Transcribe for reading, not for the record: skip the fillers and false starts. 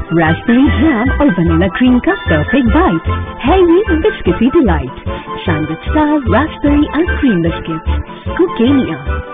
Raspberry jam और vanilla cream का perfect bite है ये biscuity delight. Sandwich style raspberry and cream biscuits, कुकेनिया।